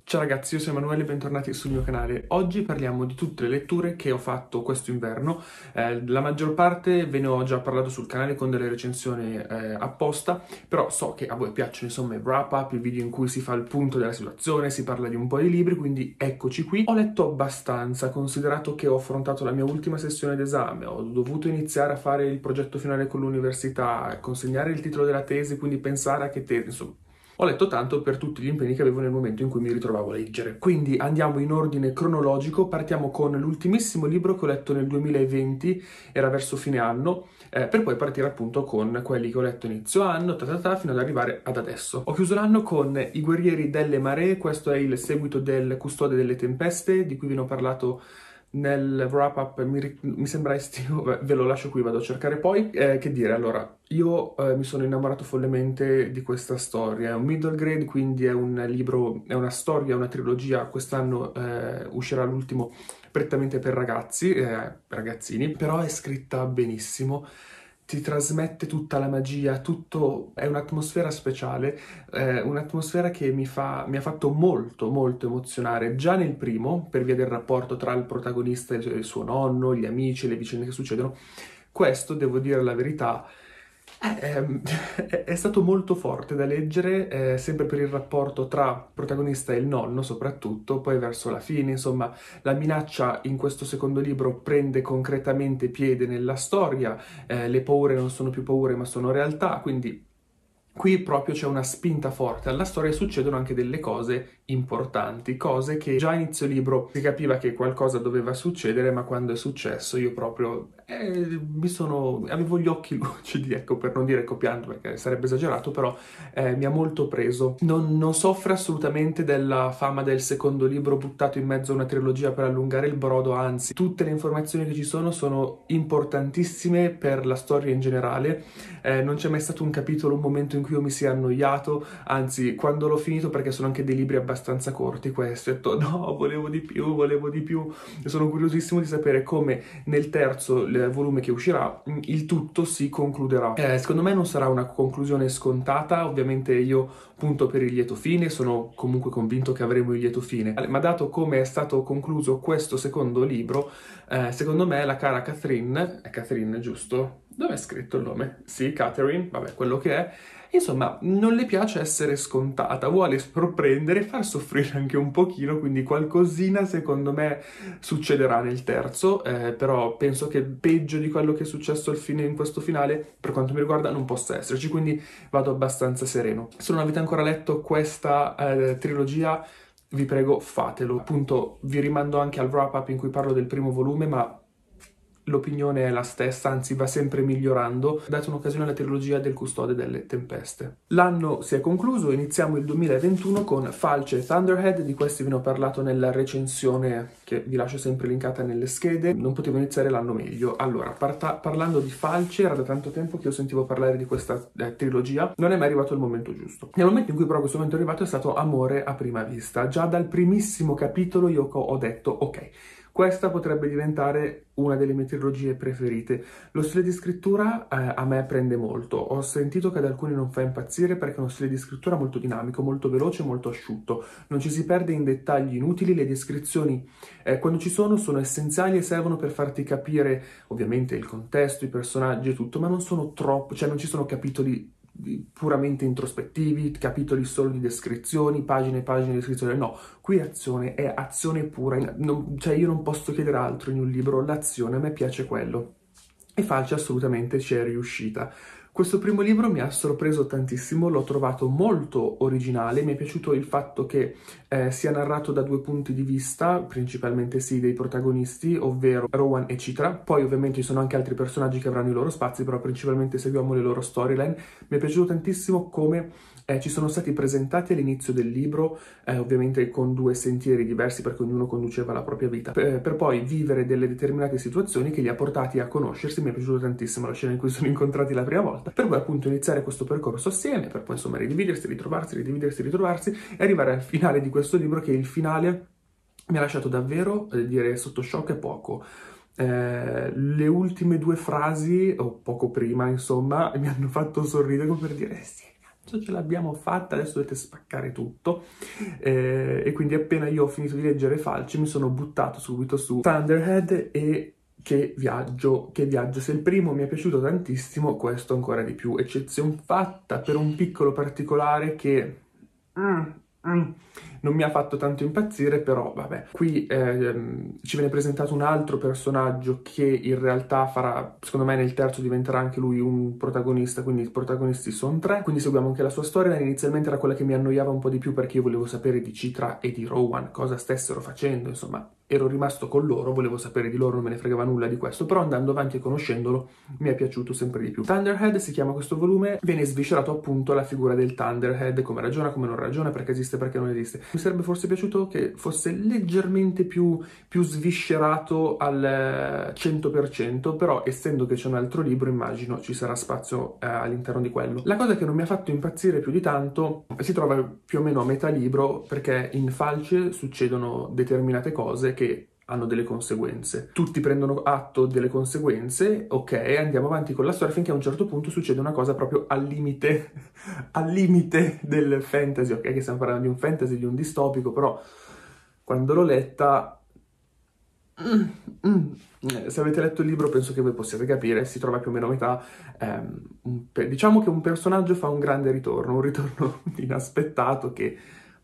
Ciao ragazzi, io sono Emanuele e bentornati sul mio canale. Oggi parliamo di tutte le letture che ho fatto questo inverno. La maggior parte ve ne ho già parlato sul canale con delle recensioni apposta, però so che a voi piacciono insomma i wrap-up, i video in cui si fa il punto della situazione, si parla di un po' di libri, quindi eccoci qui. Ho letto abbastanza, considerato che ho affrontato la mia ultima sessione d'esame, ho dovuto iniziare a fare il progetto finale con l'università, consegnare il titolo della tesi, quindi pensare a che tesi, insomma. Ho letto tanto per tutti gli impegni che avevo nel momento in cui mi ritrovavo a leggere. Quindi andiamo in ordine cronologico, partiamo con l'ultimissimo libro che ho letto nel 2020, era verso fine anno, per poi partire appunto con quelli che ho letto inizio anno, fino ad arrivare ad adesso. Ho chiuso l'anno con I Guerrieri delle Maree, questo è il seguito del Custode delle Tempeste, di cui vi ho parlato nel wrap-up, mi sembra estivo, ve lo lascio qui, vado a cercare poi. Che dire, allora, io mi sono innamorato follemente di questa storia, è un middle grade, quindi è un libro, è una storia, una trilogia, quest'anno uscirà l'ultimo prettamente per ragazzi, ragazzini, però è scritta benissimo. Ti trasmette tutta la magia, tutto è un'atmosfera speciale, un'atmosfera che mi ha fatto molto molto emozionare già nel primo, per via del rapporto tra il protagonista e il suo nonno, gli amici, le vicende che succedono. Questo, devo dire la verità, è stato molto forte da leggere, sempre per il rapporto tra il protagonista e il nonno soprattutto, poi verso la fine, insomma, la minaccia in questo secondo libro prende concretamente piede nella storia, le paure non sono più paure ma sono realtà, quindi qui proprio c'è una spinta forte alla storia e succedono anche delle cose importanti, cose che già a inizio libro si capiva che qualcosa doveva succedere, ma quando è successo io proprio avevo gli occhi lucidi, ecco, per non dire copiando perché sarebbe esagerato, però mi ha molto preso. Non soffre assolutamente della fama del secondo libro buttato in mezzo a una trilogia per allungare il brodo, anzi, tutte le informazioni che ci sono importantissime per la storia in generale. Non c'è mai stato un capitolo, un momento in cui io mi sia annoiato, anzi, quando l'ho finito, perché sono anche dei libri abbastanza corti questi, ho detto no, volevo di più, e sono curiosissimo di sapere come nel terzo volume che uscirà il tutto si concluderà. Secondo me non sarà una conclusione scontata, ovviamente io punto per il lieto fine, sono comunque convinto che avremo il lieto fine, ma dato come è stato concluso questo secondo libro, secondo me la cara Catherine, è Catherine giusto? Dove è scritto il nome? Sì, Catherine, vabbè, quello che è. Insomma, non le piace essere scontata, vuole sorprendere e far soffrire anche un pochino, quindi qualcosina secondo me succederà nel terzo, però penso che peggio di quello che è successo in questo finale, per quanto mi riguarda, non possa esserci, quindi vado abbastanza sereno. Se non avete ancora letto questa trilogia, vi prego fatelo. Appunto, vi rimando anche al wrap-up in cui parlo del primo volume, ma l'opinione è la stessa, anzi va sempre migliorando. Date un'occasione alla trilogia del Custode delle Tempeste. L'anno si è concluso, iniziamo il 2021 con Falce e Thunderhead, di questi ve ne ho parlato nella recensione che vi lascio sempre linkata nelle schede. Non potevo iniziare l'anno meglio. Allora, parlando di Falce, era da tanto tempo che io sentivo parlare di questa trilogia, non è mai arrivato il momento giusto. Nel momento in cui però questo momento è arrivato è stato amore a prima vista. Già dal primissimo capitolo io ho detto ok, questa potrebbe diventare una delle mie trilogie preferite. Lo stile di scrittura a me prende molto. Ho sentito che ad alcuni non fa impazzire perché è uno stile di scrittura molto dinamico, molto veloce, molto asciutto. Non ci si perde in dettagli inutili, le descrizioni quando ci sono essenziali e servono per farti capire ovviamente il contesto, i personaggi e tutto, ma non sono troppo, cioè non ci sono capitoli puramente introspettivi, capitoli solo di descrizioni, pagine e pagine di descrizione, no, qui azione è azione pura, cioè io non posso chiedere altro in un libro, l'azione, a me piace quello, e Falce assolutamente ci è riuscita. Questo primo libro mi ha sorpreso tantissimo, l'ho trovato molto originale, mi è piaciuto il fatto che sia narrato da due punti di vista, principalmente sì dei protagonisti, ovvero Rowan e Citra, poi ovviamente ci sono anche altri personaggi che avranno i loro spazi, però principalmente seguiamo le loro storyline. Mi è piaciuto tantissimo come ci sono stati presentati all'inizio del libro, ovviamente con due sentieri diversi perché ognuno conduceva la propria vita, per poi vivere delle determinate situazioni che li ha portati a conoscersi. Mi è piaciuto tantissimo la scena in cui sono incontrati la prima volta, per poi appunto iniziare questo percorso assieme, per poi insomma ridividersi, ritrovarsi e arrivare al finale di questo libro, che il finale mi ha lasciato davvero, dire sotto shock è poco. Le ultime due frasi, o poco prima insomma, mi hanno fatto sorridere come per dire sì, ce l'abbiamo fatta, adesso dovete spaccare tutto. E quindi appena io ho finito di leggere Falce mi sono buttato subito su Thunderhead e che viaggio, che viaggio. Se il primo mi è piaciuto tantissimo, questo ancora di più. Eccezion fatta per un piccolo particolare che non mi ha fatto tanto impazzire, però vabbè. Qui ci viene presentato un altro personaggio che in realtà farà, secondo me nel terzo diventerà anche lui un protagonista, quindi i protagonisti sono 3, quindi seguiamo anche la sua storia. Inizialmente era quella che mi annoiava un po' di più perché io volevo sapere di Citra e di Rowan cosa stessero facendo, insomma ero rimasto con loro, volevo sapere di loro, non me ne fregava nulla di questo, però andando avanti e conoscendolo mi è piaciuto sempre di più. Thunderhead si chiama questo volume, viene sviscerato appunto la figura del Thunderhead, come ragiona, come non ragiona, perché esiste, perché non esiste. Mi sarebbe forse piaciuto che fosse leggermente più sviscerato al 100%, però essendo che c'è un altro libro immagino ci sarà spazio all'interno di quello. La cosa che non mi ha fatto impazzire più di tanto si trova più o meno a metà libro, perché in Falce succedono determinate cose che hanno delle conseguenze. Tutti prendono atto delle conseguenze, ok, andiamo avanti con la storia finché a un certo punto succede una cosa proprio al limite del fantasy, ok, che stiamo parlando di un fantasy, di un distopico, però quando l'ho letta... Se avete letto il libro penso che voi possiate capire, si trova più o meno a metà. Diciamo che un personaggio fa un grande ritorno, un ritorno inaspettato che...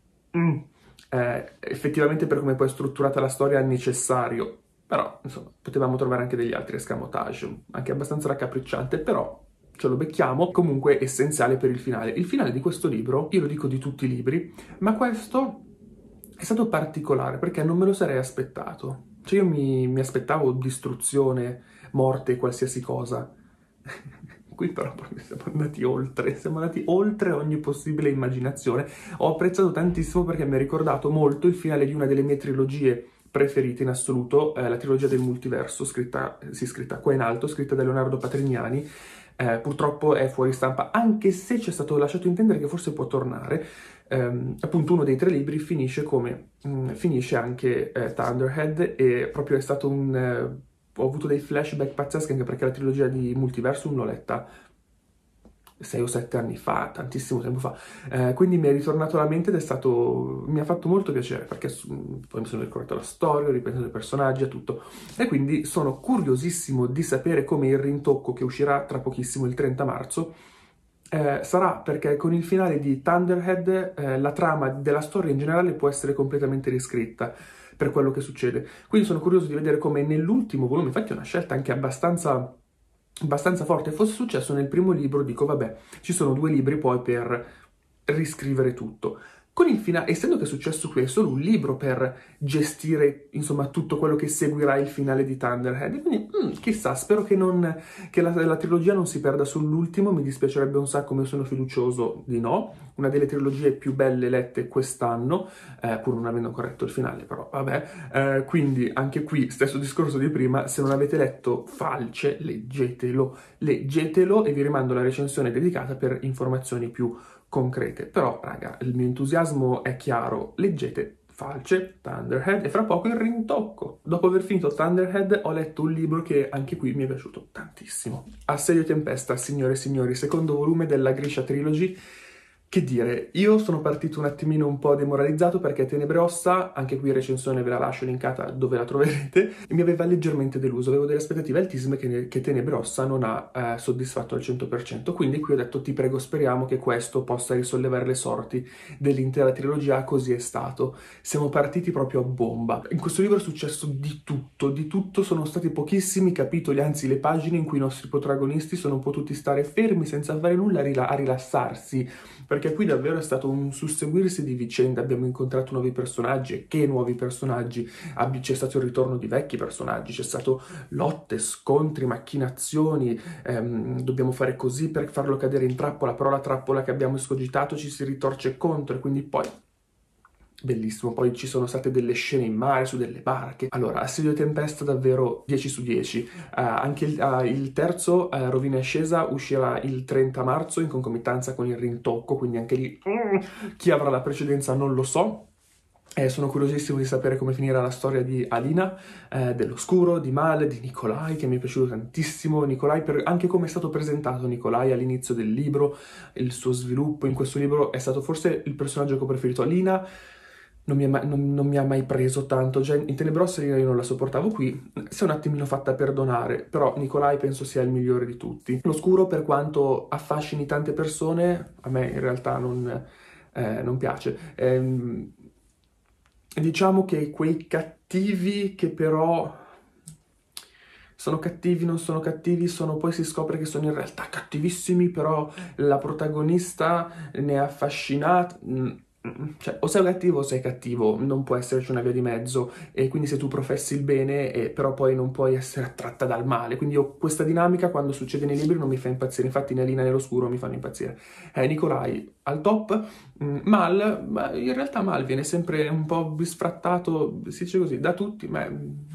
effettivamente per come poi è strutturata la storia è necessario, però insomma potevamo trovare anche degli altri escamotage, anche abbastanza raccapricciante, però ce lo becchiamo, comunque essenziale per il finale. Il finale di questo libro, io lo dico di tutti i libri, ma questo è stato particolare perché non me lo sarei aspettato. Cioè io mi aspettavo distruzione, morte, qualsiasi cosa. Qui però proprio siamo andati oltre ogni possibile immaginazione. Ho apprezzato tantissimo perché mi ha ricordato molto il finale di una delle mie trilogie preferite in assoluto, la trilogia del multiverso, scritta qua in alto, scritta da Leonardo Patrignani. Purtroppo è fuori stampa, anche se ci è stato lasciato intendere che forse può tornare. Appunto uno dei 3 libri finisce come finisce anche Thunderhead, e proprio è stato ho avuto dei flashback pazzeschi anche perché la trilogia di Multiversum l'ho letta 6 o 7 anni fa, tantissimo tempo fa, quindi mi è ritornato alla mente ed mi ha fatto molto piacere perché poi mi sono ricordato la storia, ho ripensato ai personaggi e tutto, e quindi sono curiosissimo di sapere come il rintocco che uscirà tra pochissimo, il 30 marzo, sarà, perché con il finale di Thunderhead la trama della storia in generale può essere completamente riscritta per quello che succede. Quindi sono curioso di vedere come nell'ultimo volume, infatti è una scelta anche abbastanza forte. Fosse successo nel primo libro, dico vabbè, ci sono 2 libri poi per riscrivere tutto. Con il finale, essendo che è successo qui, è solo un libro per gestire, insomma, tutto quello che seguirà il finale di Thunderhead. Quindi, chissà, spero che la trilogia non si perda sull'ultimo, mi dispiacerebbe un sacco, ma sono fiducioso di no. Una delle trilogie più belle lette quest'anno, pur non avendo ancora letto il finale, però vabbè. Quindi, anche qui, stesso discorso di prima, se non avete letto Falce, leggetelo e vi rimando la recensione dedicata per informazioni più concrete. Però, raga, il mio entusiasmo è chiaro, leggete Falce, Thunderhead e fra poco il rintocco. Dopo aver finito Thunderhead ho letto un libro che anche qui mi è piaciuto tantissimo. Assedio Tempesta, signore e signori, secondo volume della Grisha Trilogy. Che dire, io sono partito un attimino un po' demoralizzato perché Tenebrossa, anche qui recensione ve la lascio linkata dove la troverete, e mi aveva leggermente deluso, avevo delle aspettative altissime che Tenebrossa non ha soddisfatto al 100%, quindi qui ho detto ti prego speriamo che questo possa risollevare le sorti dell'intera trilogia, così è stato. Siamo partiti proprio a bomba. In questo libro è successo di tutto, sono stati pochissimi capitoli, anzi le pagine in cui i nostri protagonisti sono potuti stare fermi senza fare nulla a rilassarsi, perché qui davvero è stato un susseguirsi di vicende, abbiamo incontrato nuovi personaggi, e che nuovi personaggi, c'è stato il ritorno di vecchi personaggi, c'è stato lotte, scontri, macchinazioni, dobbiamo fare così per farlo cadere in trappola, però la trappola che abbiamo escogitato ci si ritorce contro, e quindi poi... Bellissimo, poi ci sono state delle scene in mare, su delle barche. Allora, Assedio Tempesta davvero 10 su 10. Anche il terzo, Rovina Ascesa, uscirà il 30 marzo in concomitanza con il rintocco, quindi anche lì chi avrà la precedenza non lo so. Sono curiosissimo di sapere come finirà la storia di Alina, dell'Oscuro, di Mal, di Nikolai, che mi è piaciuto tantissimo. Nikolai, anche come è stato presentato Nikolai all'inizio del libro, il suo sviluppo in questo libro è stato forse il personaggio che ho preferito. Alina non mi ha mai preso tanto, già in Tenebrosa Alina io non la sopportavo, qui si è un attimino fatta perdonare, però Nikolai penso sia il migliore di tutti. L'Oscuro, per quanto affascini tante persone, a me in realtà non piace. Diciamo che quei cattivi che però sono cattivi, non sono cattivi, poi si scopre che sono in realtà cattivissimi, però la protagonista ne è affascinata. Cioè, o sei cattivo o sei cattivo, non può esserci una via di mezzo, e quindi se tu professi il bene, però poi non puoi essere attratta dal male. Quindi io questa dinamica, quando succede nei libri, non mi fa impazzire, infatti né Lina né l'Oscuro mi fanno impazzire. Nikolai al top. Mal, ma in realtà Mal viene sempre un po' bisfrattato, si dice così, da tutti, ma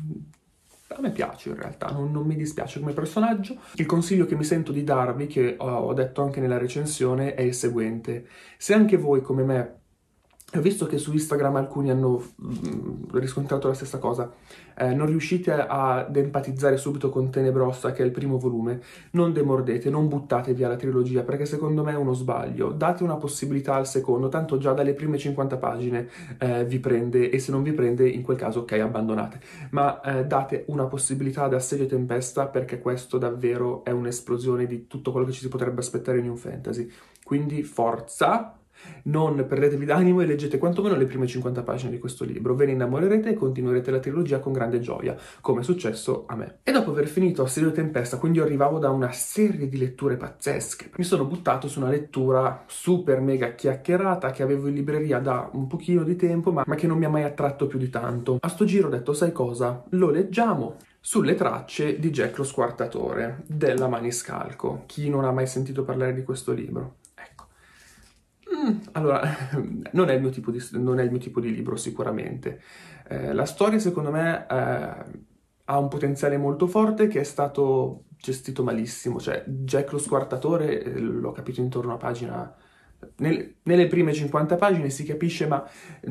a me piace in realtà, non mi dispiace come personaggio. Il consiglio che mi sento di darvi, che ho detto anche nella recensione, è il seguente. Se anche voi, come me, ho visto che su Instagram alcuni hanno riscontrato la stessa cosa, non riuscite ad empatizzare subito con Tenebrossa, che è il primo volume, non demordete, non buttate via la trilogia, perché secondo me è uno sbaglio. Date una possibilità al secondo, tanto già dalle prime 50 pagine vi prende, e se non vi prende, in quel caso, ok, abbandonate. Ma date una possibilità ad Assedio Tempesta, perché questo davvero è un'esplosione di tutto quello che ci si potrebbe aspettare in un fantasy. Quindi forza! Non perdetevi d'animo e leggete quantomeno le prime 50 pagine di questo libro, ve ne innamorerete e continuerete la trilogia con grande gioia, come è successo a me. E dopo aver finito Assedio Tempesta, quindi io arrivavo da una serie di letture pazzesche, mi sono buttato su una lettura super mega chiacchierata che avevo in libreria da un pochino di tempo, ma che non mi ha mai attratto più di tanto. A sto giro ho detto, sai cosa? Lo leggiamo! Sulle tracce di Jack lo Squartatore, della Maniscalco. Chi non ha mai sentito parlare di questo libro? Allora, non è il mio tipo di libro sicuramente. La storia secondo me ha un potenziale molto forte che è stato gestito malissimo. Cioè, Jack lo Squartatore, l'ho capito intorno a pagina... nelle prime 50 pagine si capisce, ma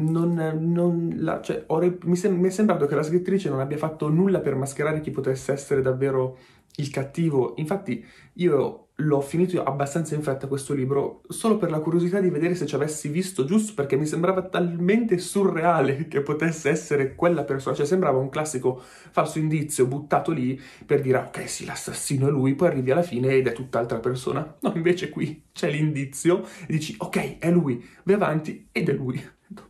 cioè, mi è sembrato che la scrittrice non abbia fatto nulla per mascherare chi potesse essere davvero il cattivo. Infatti io l'ho finito abbastanza in fretta questo libro, solo per la curiosità di vedere se ci avessi visto giusto, perché mi sembrava talmente surreale che potesse essere quella persona. Cioè sembrava un classico falso indizio buttato lì per dire ok sì, l'assassino è lui, poi arrivi alla fine ed è tutt'altra persona. No, invece qui c'è l'indizio e dici ok, è lui, vai avanti ed è lui.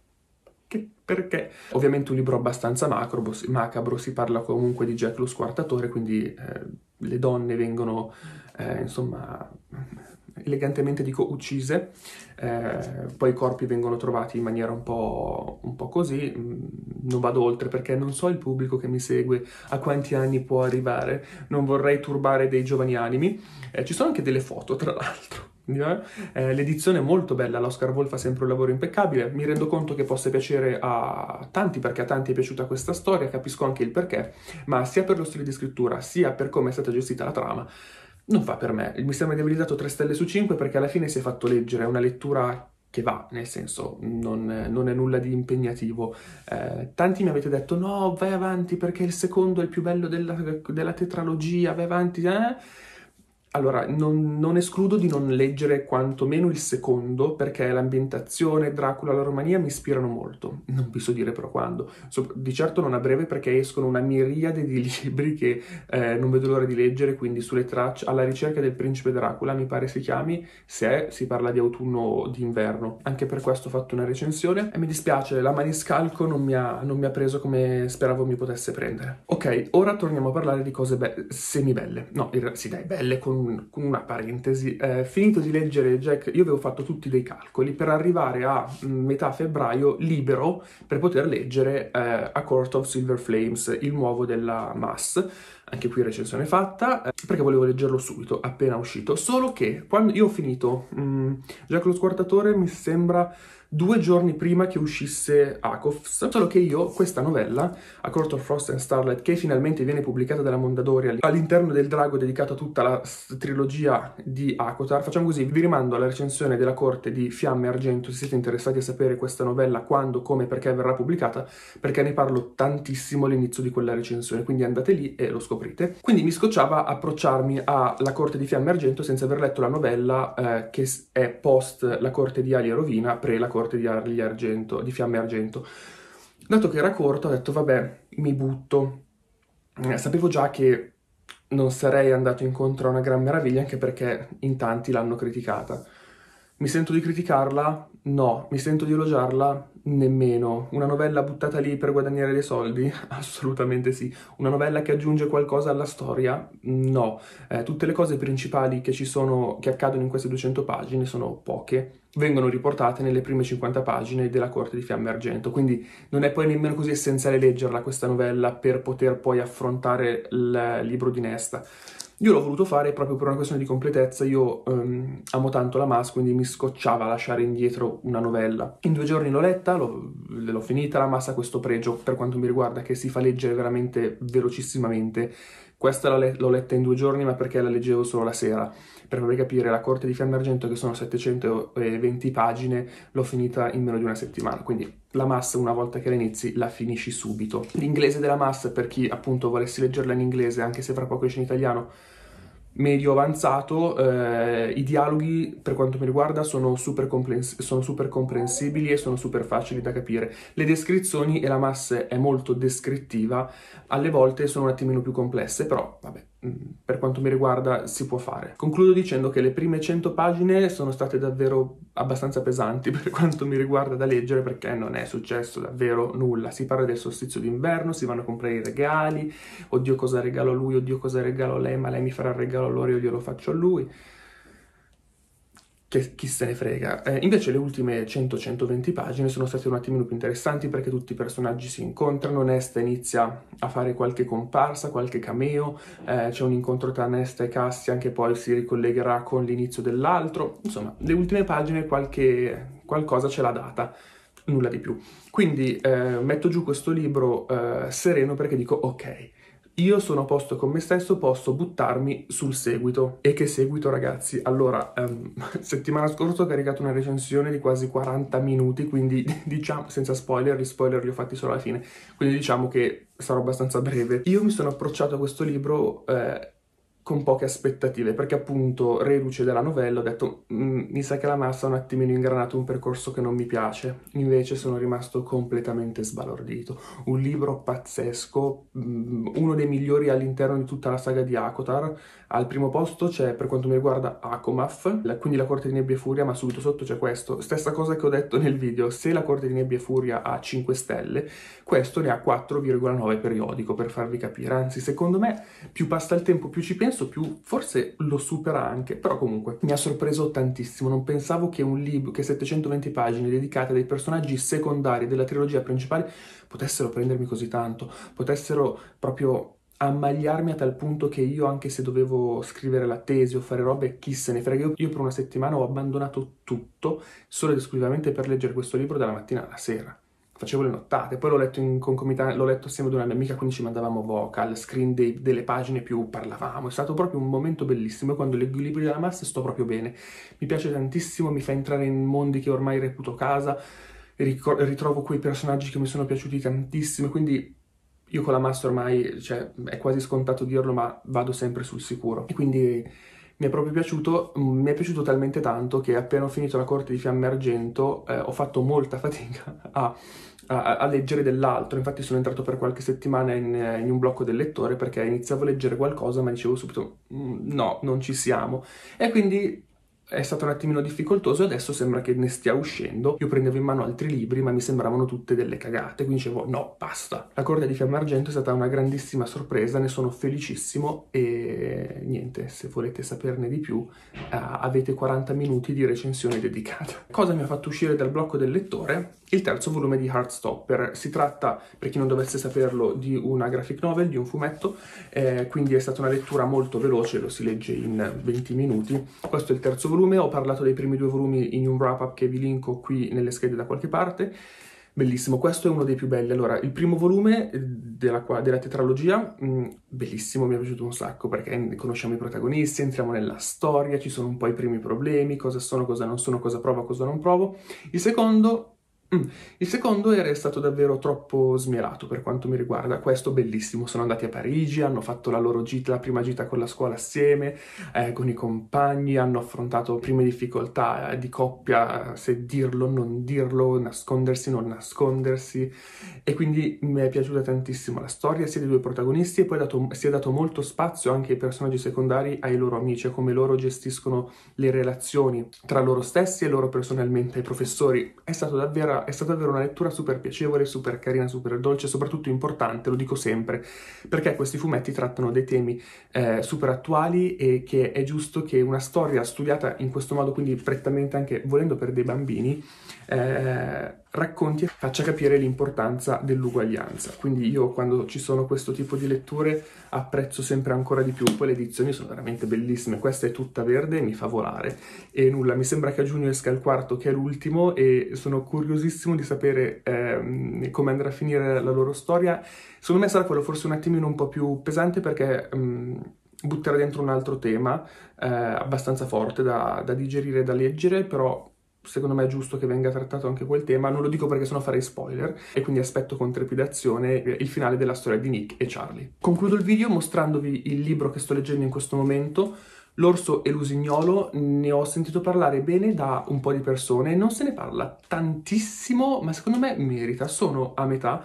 Perché? Ovviamente un libro abbastanza macabro, si parla comunque di Jack lo Squartatore, quindi le donne vengono, insomma, elegantemente dico uccise, poi i corpi vengono trovati in maniera un po' così. Non vado oltre perché non so il pubblico che mi segue a quanti anni può arrivare, non vorrei turbare dei giovani animi. Ci sono anche delle foto, tra l'altro. L'edizione è molto bella, l'Oscar Wolf fa sempre un lavoro impeccabile. Mi rendo conto che possa piacere a tanti, perché a tanti è piaciuta questa storia, capisco anche il perché, ma sia per lo stile di scrittura sia per come è stata gestita la trama non fa per me. Mi sembra di avergli dato 3 stelle su 5 perché alla fine si è fatto leggere, è una lettura che va, nel senso non è nulla di impegnativo. Tanti mi avete detto no, vai avanti perché il secondo è il più bello della tetralogia, vai avanti, Allora, non escludo di non leggere quantomeno il secondo, perché l'ambientazione, Dracula, la Romania mi ispirano molto. Non vi so dire però quando. Di certo non a breve, perché escono una miriade di libri che non vedo l'ora di leggere, quindi sulle tracce, alla ricerca del principe Dracula, mi pare si chiami, si parla di autunno o di inverno. Anche per questo ho fatto una recensione e mi dispiace, la Maniscalco non mi ha preso come speravo mi potesse prendere. Ok, ora torniamo a parlare di cose semibelle. No, sì dai, belle con una parentesi. Finito di leggere Jack, io avevo fatto tutti dei calcoli per arrivare a metà febbraio libero per poter leggere A Court of Silver Flames, il nuovo della Mass. Anche qui recensione fatta, perché volevo leggerlo subito, appena uscito. Solo che quando io ho finito Jack lo Squartatore, mi sembra 2 giorni prima che uscisse Akoffs, solo che io questa novella, A Court of Frost and Starlight, che finalmente viene pubblicata dalla Mondadori all'interno del drago dedicato a tutta trilogia di ACOTAR. Facciamo così, vi rimando alla recensione della Corte di Fiamme e Argento se siete interessati a sapere questa novella, quando, come, perché verrà pubblicata, perché ne parlo tantissimo all'inizio di quella recensione, quindi andate lì e lo scoprite. Quindi mi scocciava approcciarmi alla Corte di Fiamme e Argento senza aver letto la novella che è post la Corte di Ali e Rovina, pre la Corte di Fiamme e Argento. Dato che era corta, ho detto vabbè, mi butto. Sapevo già che non sarei andato incontro a una gran meraviglia, anche perché in tanti l'hanno criticata. Mi sento di criticarla? No. Mi sento di elogiarla? Nemmeno. Una novella buttata lì per guadagnare dei soldi? Assolutamente sì. Una novella che aggiunge qualcosa alla storia? No. Tutte le cose principali che accadono in queste 200 pagine sono poche, vengono riportate nelle prime 50 pagine della Corte di Fiamme e Argento, quindi non è poi nemmeno così essenziale leggerla questa novella per poter poi affrontare il libro di Nesta. Io l'ho voluto fare proprio per una questione di completezza. Io amo tanto la Mas, quindi mi scocciava lasciare indietro una novella. In 2 giorni l'ho letta, l'ho finita. La Mas ha questo pregio, per quanto mi riguarda, che si fa leggere veramente velocissimamente. Questa l'ho letta in 2 giorni, ma perché la leggevo solo la sera. Per farvi capire, la Corte di Fiamme e Argento, che sono 720 pagine, l'ho finita in meno di una settimana. Quindi la Mas, una volta che la inizi, la finisci subito. L'inglese della Mas, per chi appunto volesse leggerla in inglese, anche se fra poco esce in italiano, medio avanzato. I dialoghi, per quanto mi riguarda, sono super comprensibili e sono super facili da capire. Le descrizioni, e la Mas è molto descrittiva, alle volte sono un attimino più complesse, però vabbè, per quanto mi riguarda si può fare. Concludo dicendo che le prime 100 pagine sono state davvero abbastanza pesanti per quanto mi riguarda da leggere, perché non è successo davvero nulla. Si parla del solstizio d'inverno, si vanno a comprare i regali, oddio cosa regalo a lui, oddio cosa regalo a lei, ma lei mi farà il regalo a loro, io glielo faccio a lui. Che chi se ne frega. Invece le ultime 100-120 pagine sono state un attimino più interessanti, perché tutti i personaggi si incontrano. Nesta inizia a fare qualche comparsa, qualche cameo, c'è un incontro tra Nesta e Cassian che poi si ricollegherà con l'inizio dell'altro. Insomma, le ultime pagine qualcosa ce l'ha data, nulla di più. Quindi metto giù questo libro sereno, perché dico ok, io sono a posto con me stesso, posso buttarmi sul seguito. E che seguito, ragazzi? Allora, settimana scorsa ho caricato una recensione di quasi 40 minuti, quindi diciamo, senza spoiler, gli spoiler li ho fatti solo alla fine, quindi diciamo che sarò abbastanza breve. Io mi sono approcciato a questo libro con poche aspettative, perché appunto, reduce dalla novella, ho detto mi sa che la Mas ha un attimino ingranato un percorso che non mi piace. Invece sono rimasto completamente sbalordito. Un libro pazzesco, uno dei migliori all'interno di tutta la saga di ACOTAR. Al primo posto c'è, per quanto mi riguarda, ACOMAF, quindi la Corte di Nebbia e Furia, ma subito sotto c'è questo. Stessa cosa che ho detto nel video: se la Corte di Nebbia e Furia ha 5 stelle, questo ne ha 4,9 periodico, per farvi capire. Anzi, secondo me, più passa il tempo, più ci penso, più forse lo supera anche. Però comunque mi ha sorpreso tantissimo. Non pensavo che un libro, che 720 pagine dedicate a dei personaggi secondari della trilogia principale potessero prendermi così tanto, potessero proprio ammagliarmi a tal punto che io, anche se dovevo scrivere la tesi o fare robe, chi se ne frega, io per una settimana ho abbandonato tutto solo ed esclusivamente per leggere questo libro dalla mattina alla sera. Facevo le nottate, poi l'ho letto in concomitanza, l'ho letto assieme ad una mia amica, quindi ci mandavamo vocal, screen delle pagine, più parlavamo. È stato proprio un momento bellissimo. E quando leggo i libri della Mas sto proprio bene, mi piace tantissimo, mi fa entrare in mondi che ormai reputo casa, ritrovo quei personaggi che mi sono piaciuti tantissimo, quindi io con la Mas ormai, cioè, è quasi scontato dirlo, ma vado sempre sul sicuro. E quindi mi è proprio piaciuto, mi è piaciuto talmente tanto che appena ho finito la Corte di Fiamme e Argento ho fatto molta fatica a leggere dell'altro. Infatti sono entrato per qualche settimana in un blocco del lettore, perché iniziavo a leggere qualcosa ma dicevo subito no, non ci siamo. E quindi è stato un attimino difficoltoso, e adesso sembra che ne stia uscendo. Io prendevo in mano altri libri, ma mi sembravano tutte delle cagate, quindi dicevo no, basta. La Corte di Fiamme Argento è stata una grandissima sorpresa, ne sono felicissimo, e niente, se volete saperne di più avete 40 minuti di recensione dedicata. Cosa mi ha fatto uscire dal blocco del lettore? Il terzo volume di Heartstopper. Si tratta, per chi non dovesse saperlo, di una graphic novel, di un fumetto, quindi è stata una lettura molto veloce, lo si legge in 20 minuti. Questo è il terzo volume. Ho parlato dei primi 2 volumi in un wrap-up che vi linko qui nelle schede da qualche parte. Bellissimo, questo è uno dei più belli. Allora, il primo volume della tetralogia, bellissimo, mi è piaciuto un sacco perché conosciamo i protagonisti, entriamo nella storia, ci sono un po' i primi problemi, cosa sono, cosa non sono, cosa provo, cosa non provo. Il secondo... Il secondo era stato davvero troppo smielato per quanto mi riguarda. Questo bellissimo, sono andati a Parigi, hanno fatto la loro gita, la prima gita con la scuola assieme, con i compagni, hanno affrontato prime difficoltà di coppia, se dirlo, non dirlo, nascondersi, non nascondersi, e quindi mi è piaciuta tantissimo la storia sia dei due protagonisti e poi si è dato molto spazio anche ai personaggi secondari, ai loro amici, a come loro gestiscono le relazioni tra loro stessi e loro personalmente, ai professori. È stata davvero una lettura super piacevole, super carina, super dolce, soprattutto importante, lo dico sempre, perché questi fumetti trattano dei temi super attuali e che è giusto che una storia studiata in questo modo, quindi prettamente anche volendo per dei bambini, racconti e faccia capire l'importanza dell'uguaglianza. Quindi io quando ci sono questo tipo di letture apprezzo sempre ancora di più. Poi le edizioni sono veramente bellissime, questa è tutta verde e mi fa volare. E nulla, mi sembra che a giugno esca il quarto, che è l'ultimo, e sono curiosissimo di sapere come andrà a finire la loro storia. Secondo me sarà quello forse un attimino un po' più pesante perché butterà dentro un altro tema abbastanza forte da digerire e da leggere, però secondo me è giusto che venga trattato anche quel tema. Non lo dico perché sennò farei spoiler, e quindi aspetto con trepidazione il finale della storia di Nick e Charlie. Concludo il video mostrandovi il libro che sto leggendo in questo momento, L'orso e l'usignolo. Ne ho sentito parlare bene da un po' di persone, non se ne parla tantissimo, ma secondo me merita, sono a metà.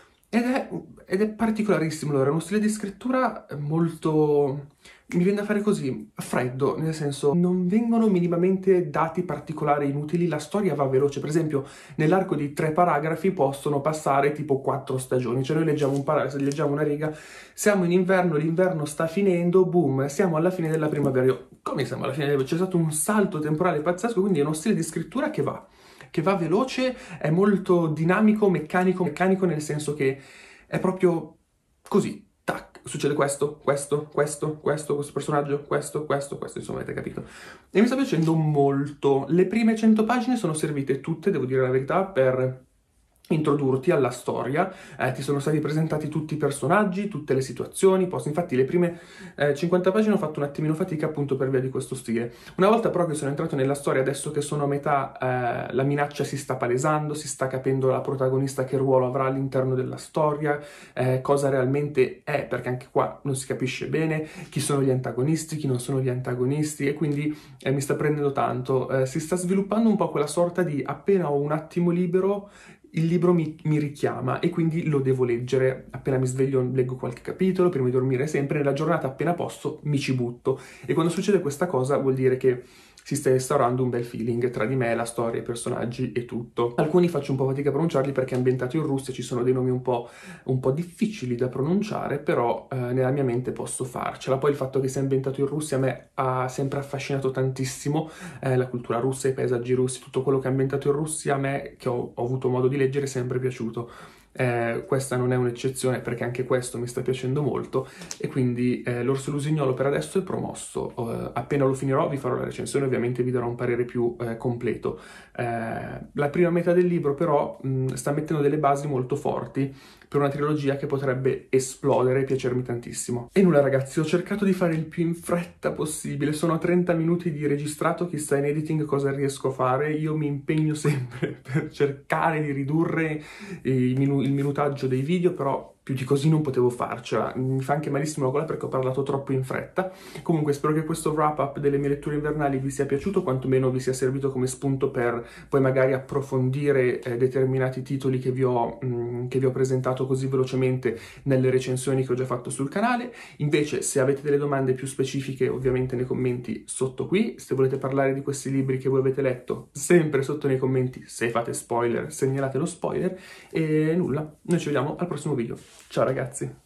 Ed è particolarissimo, allora, è uno stile di scrittura molto... mi viene da fare così, freddo, nel senso non vengono minimamente dati particolari inutili, la storia va veloce. Per esempio, nell'arco di 3 paragrafi possono passare tipo 4 stagioni, cioè noi leggiamo leggiamo una riga, siamo in inverno, l'inverno sta finendo, boom, siamo alla fine della primavera. Come siamo alla fine? C'è stato un salto temporale pazzesco, quindi è uno stile di scrittura che va veloce, è molto dinamico, meccanico nel senso che è proprio così, tac, succede questo personaggio, questo, insomma avete capito. E mi sta piacendo molto. Le prime 100 pagine sono servite tutte, devo dire la verità, per introdurti alla storia, ti sono stati presentati tutti i personaggi, tutte le situazioni, infatti le prime 50 pagine ho fatto un attimino fatica appunto per via di questo stile. Una volta però che sono entrato nella storia, adesso che sono a metà, la minaccia si sta palesando, si sta capendo la protagonista che ruolo avrà all'interno della storia, cosa realmente è, perché anche qua non si capisce bene chi sono gli antagonisti, chi non sono gli antagonisti, e quindi mi sta prendendo tanto. Si sta sviluppando un po' quella sorta di appena ho un attimo libero, il libro mi richiama e quindi lo devo leggere. Appena mi sveglio leggo qualche capitolo, prima di dormire sempre, nella giornata appena posso mi ci butto. E quando succede questa cosa vuol dire che si sta instaurando un bel feeling tra di me, la storia, i personaggi e tutto. Alcuni faccio un po' fatica a pronunciarli perché è ambientato in Russia, ci sono dei nomi un po' difficili da pronunciare, però nella mia mente posso farcela. Poi il fatto che sia ambientato in Russia a me ha sempre affascinato tantissimo, la cultura russa, i paesaggi russi, tutto quello che è ambientato in Russia a me, che ho avuto modo di leggere, è sempre piaciuto. Questa non è un'eccezione perché anche questo mi sta piacendo molto, e quindi L'orso e l'usignolo per adesso è promosso. Appena lo finirò vi farò la recensione, ovviamente vi darò un parere più completo. La prima metà del libro però sta mettendo delle basi molto forti per una trilogia che potrebbe esplodere e piacermi tantissimo. E nulla ragazzi, ho cercato di fare il più in fretta possibile, sono a 30 minuti di registrato, chissà in editing cosa riesco a fare. Io mi impegno sempre per cercare di ridurre il minutaggio dei video, però più di così non potevo farcela. Mi fa anche malissimo la gola perché ho parlato troppo in fretta. Comunque spero che questo wrap up delle mie letture invernali vi sia piaciuto, quantomeno vi sia servito come spunto per poi magari approfondire determinati titoli che vi ho presentato così velocemente nelle recensioni che ho già fatto sul canale. Invece se avete delle domande più specifiche, ovviamente nei commenti sotto qui. Se volete parlare di questi libri che voi avete letto, sempre sotto nei commenti. Se fate spoiler, segnalate lo spoiler. E nulla, noi ci vediamo al prossimo video. Ciao ragazzi!